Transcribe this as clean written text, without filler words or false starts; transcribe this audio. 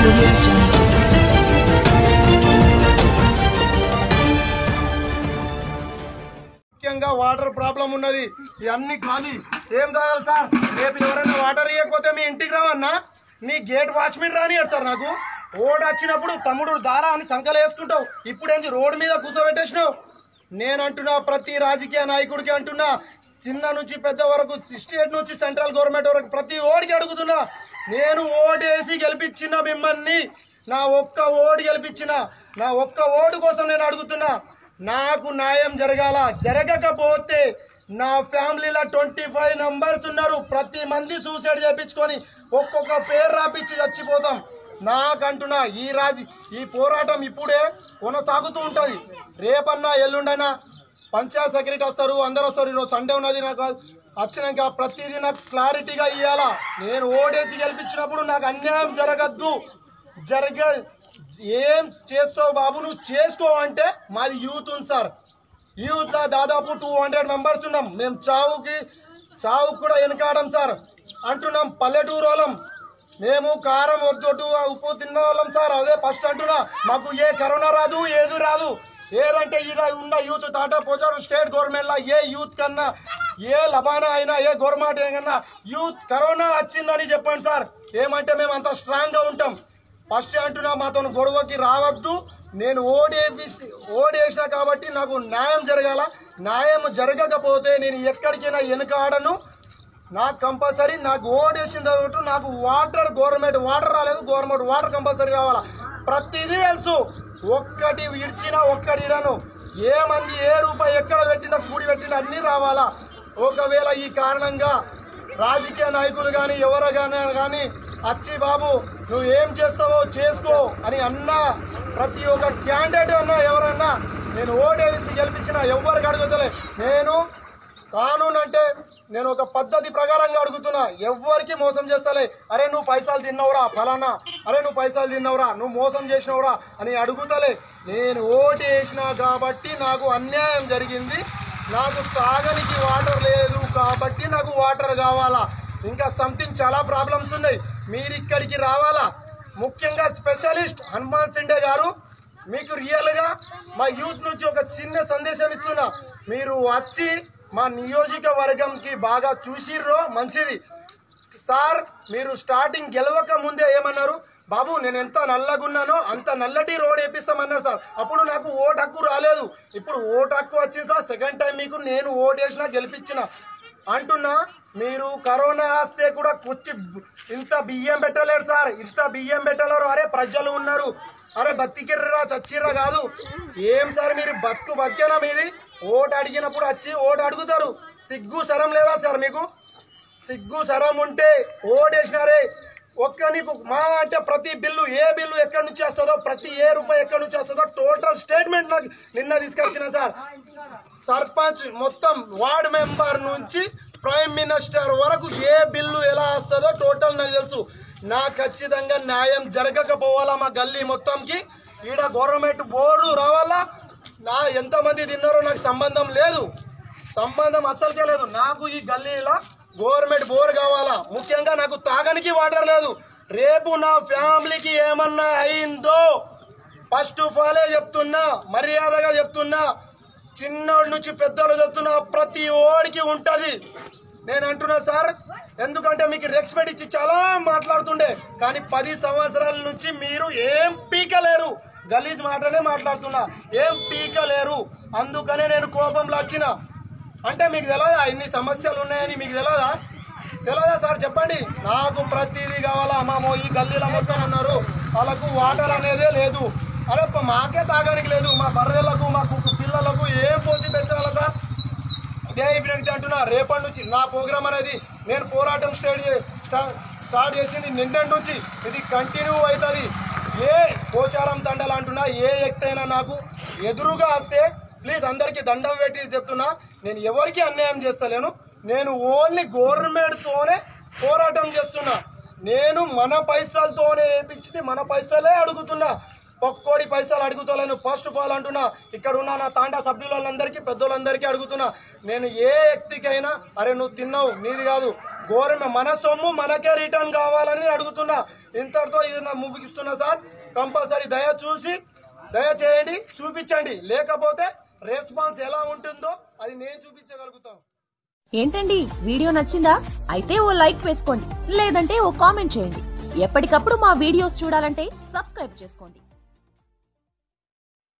ముఖ్యంగా water problem ఉన్నది. ఇవన్నీ ఖాళీ ఏం తాగాలి సార్? రేపు ఎవరైనా వాటర్ ఇవ్వకపోతే మీ ఇంటికి రావన్నా నీ గేట్ వాచ్మెన్ రాని అంటారు. నాకు ఓడి వచ్చినప్పుడు తమ్ముడు దారా అని సంకలు వేసుకుంటావు. ఇప్పుడేంది రోడ్డు మీద కూర్చోబెట్టేసినావు? నేను అంటున్నా, ప్రతి రాజకీయ నాయకుడికి అంటున్నా, చిన్న నుంచి పెద్ద వరకు, స్టేట్ నుంచి సెంట్రల్ గవర్నమెంట్ వరకు ప్రతి ఓడికి అడుగుతున్నా, నేను ఓటేసి గెలిపించిన మిమ్మల్ని, నా ఒక్క ఓటు గెలిపించిన, నా ఒక్క ఓటు కోసం నేను అడుగుతున్నా. నాకు న్యాయం జరగాల. జరగకపోతే నా ఫ్యామిలీలో 25 నంబర్స్ ఉన్నారు. ప్రతి మంది సూసైడ్ చేయించుకొని ఒక్కొక్క పేరు రాపించి చచ్చిపోతాం. నాకంటున్నా ఈ పోరాటం ఇప్పుడే కొనసాగుతూ ఉంటుంది. రేపన్నా ఎల్లుండైనా పంచాయత్ సెక్రటరీ వస్తారు, అందరు వస్తారు. ఈరోజు సండే ఉన్నది. నాకు వచ్చినాక ప్రతిదీ నాకు క్లారిటీగా ఇవ్వాలా. నేను ఓటేసి గెలిపించినప్పుడు నాకు అన్యాయం జరగద్దు. ఏం చేస్తావు బాబు నువ్వు చేసుకో అంటే మాది యూత్ ఉంది సార్. యూత్లో దాదాపు 200 మెంబర్స్ ఉన్నాం. మేము చావుకు కూడా వెనకాడం సార్ అంటున్నాం. పల్లెటూరు వాళ్ళం మేము, కారం వద్దు ఉప్పు తిన్న వాళ్ళం సార్. అదే ఫస్ట్ అంటున్నా, మాకు ఏ కరోనా రాదు, ఏది రాదు. ఏదంటే ఇలా ఉన్న యూత్ టాటా పోచారు స్టేట్ గవర్నమెంట్లో ఏ యూత్ కన్నా, ఏ లబానా అయినా, ఏ గవర్నమెంట్ కన్నా యూత్ కరోనా వచ్చిందని చెప్పండి సార్. ఏమంటే మేము అంత స్ట్రాంగ్గా ఉంటాం. ఫస్ట్ అంటున్నా, మాతో గొడవకి రావద్దు. నేను ఓడేసిన కాబట్టి నాకు న్యాయం జరగాల. న్యాయం జరగకపోతే నేను ఎక్కడికైనా వెనకాడను. నాకు కంపల్సరీ నాకు ఓడేసిన తర్వాత నాకు గవర్నమెంట్ వాటర్ రాలేదు, గవర్నమెంట్ వాటర్ కంపల్సరీ రావాలా. ప్రతిదీ తెలుసు. ఒక్కటి విడిచినా ఒక్కటి ఇడను. ఏ మంది ఏ రూపాయి ఎక్కడ పెట్టినా కూడి పెట్టినా అన్నీ రావాలా. ఒకవేళ ఈ కారణంగా రాజకీయ నాయకులు కానీ ఎవరైనా కానీ వచ్చి బాబు నువ్వు ఏం చేస్తావో చేసుకో అని అన్నా, ప్రతి ఒక్క క్యాండిడేట్ అన్నా ఎవరన్నా నేను ఓటేసి గెలిపించిన ఎవరికి అడుగుతలే. నేను కానూన్ అంటే నేను ఒక పద్ధతి ప్రకారంగా అడుగుతున్నా. ఎవరికి మోసం చేస్తలే. అరే నువ్వు పైసలు తిన్నవురా ఫలానా, అరే నువ్వు పైసలు తిన్నవురా, నువ్వు మోసం చేసినవురా అని అడుగుతలే. నేను ఓటు వేసినా కాబట్టి నాకు అన్యాయం జరిగింది. నాకు తాగనికి వాటర్ లేదు కాబట్టి నాకు వాటర్ కావాలా. ఇంకా సంథింగ్ చాలా ప్రాబ్లమ్స్ ఉన్నాయి. మీరు ఇక్కడికి రావాలా. ముఖ్యంగా స్పెషలిస్ట్ హనుమాన్ సిండే గారు, మీకు రియల్గా మా యూత్ నుంచి ఒక చిన్న సందేశం ఇస్తున్నా. మీరు వచ్చి మా నియోజకవర్గంకి బాగా చూసిర్రో మంచిది సార్. మీరు స్టార్టింగ్ గెలవక ముందే ఏమన్నారు, బాబు నేను ఎంత నల్లగున్నానో అంత నల్లటి రోడ్ వేపిస్తామన్నారు సార్. అప్పుడు నాకు ఓటు హక్కు రాలేదు. ఇప్పుడు ఓటు హక్కు వచ్చింది సార్. సెకండ్ టైం మీకు నేను ఓటు వేసినా గెలిపించిన అంటున్నా. మీరు కరోనా వస్తే కూడా ఇంత బియ్యం పెట్టలేరు సార్, ఇంత బియ్యం పెట్టలేరు. అరే ప్రజలు ఉన్నారు, అరే బతికిర్రా చచ్చిర్రా కాదు. ఏం సార్ మీరు బతికేనా మీది? ఓటు అడిగినప్పుడు వచ్చి ఓటు అడుగుతారు. సిగ్గు సరం లేదా సార్ మీకు? సిగ్గు సరం ఉంటే ఓటేసినారే. నీకు మా అంటే ప్రతి బిల్లు, ఏ బిల్లు ఎక్కడి నుంచి వస్తుందో, ప్రతి ఏ రూపాయి ఎక్కడి నుంచి వస్తుందో టోటల్ స్టేట్మెంట్ నాకు నిన్న తీసుకొచ్చిన సార్. సర్పంచ్ మొత్తం వార్డ్ మెంబర్ నుంచి ప్రైమ్ మినిస్టర్ వరకు ఏ బిల్లు ఎలా వస్తుందో టోటల్ నాకు తెలుసు. నాకు ఖచ్చితంగా న్యాయం జరగకపోవాలా మా గల్లీ మొత్తంకి. ఈడ గవర్నమెంట్ బోర్డు రావాలా. ఎంతమంది తిన్నారో నాకు సంబంధం లేదు, సంబంధం అస్సలకే లేదు. నాకు ఈ గల్లీలో గవర్నమెంట్ బోర్ కావాలా. ముఖ్యంగా నాకు తాగనికి వాటర్ లేదు. రేపు నా ఫ్యామిలీకి ఏమన్నా అయిందో ఫస్ట్ ఆఫ్ ఆల్ చెప్తున్నా, మర్యాదగా చెప్తున్నా, చిన్నోళ్ళ నుంచి పెద్దోళ్ళు చెప్తున్నా, ప్రతి ఓడికి ఉంటుంది. నేను అంటున్నా సార్, ఎందుకంటే మీకు రెస్పెక్ట్ ఇచ్చి చాలా మాట్లాడుతుండే, కానీ 10 సంవత్సరాల నుంచి మీరు ఏం పీకలేరు. గలీజ్ మాటనే మాట్లాడుతున్నా, ఏం పీకలేరు. అందుకనే నేను కోపంలో వచ్చిన. అంటే మీకు తెలియదా ఇన్ని సమస్యలు ఉన్నాయని? మీకు తెలియదా సార్? చెప్పండి. నాకు ప్రతిదీ కావాలా. ఈ గల్లీలో మొత్తం ఉన్నారు, వాళ్ళకు వాటర్ అనేదే లేదు. అరే మాకే తాగడానికి లేదు. మా బర్రెలకు, మా పిల్లలకు ఏం పోసి పెట్టాలా సార్? ఇదే ఇప్పుడు అంటున్నా. రేపటి నుంచి నా ప్రోగ్రామ్ అనేది నేను పోరాటం స్టార్ట్ చేసింది నిన్నటి నుంచి, ఇది కంటిన్యూ అవుతుంది. ఏ పోచారం దండలు అంటున్నా, ఏ ఎక్తైనా నాకు ఎదురుగా వస్తే ప్లీజ్ అందరికీ దండం పెట్టి చెప్తున్నా, నేను ఎవరికి అన్యాయం చేస్తలేను. నేను ఓన్లీ గవర్నమెంట్తోనే పోరాటం చేస్తున్నా. నేను మన పైసలతోనే వేయించింది, మన పైసలే అడుగుతున్నా. ఒక్కోడి పైసలు అడుగుతలేను. ఫస్ట్ ఆఫ్ ఆల్ అంటున్నా, ఇక్కడ ఉన్న నా తాండా సభ్యులందరికీ, పెద్దోళ్ళందరికీ అడుగుతున్నా, నేను ఏ వ్యక్తికైనా అరే నువ్వు తిన్నావు నీది కాదు, గవర్నమెంట్ మన సొమ్ము మనకే రిటర్న్ కావాలని అడుగుతున్నా. ఇంతటితో ఇది నా ముగిస్తున్నా సార్. కంపల్సరీ దయచేయండి, చూపించండి. లేకపోతే రెస్పాన్స్ ఎలా ఉంటుందో అది నేను చూపించగలుగుతాను. ఏంటండి వీడియో నచ్చిందా? అయితే ఓ లైక్ వేసుకోండి, లేదంటే ఓ కామెంట్ చేయండి. ఎప్పటికప్పుడు మా వీడియోస్ చూడాలంటే సబ్స్క్రైబ్ చేసుకోండి.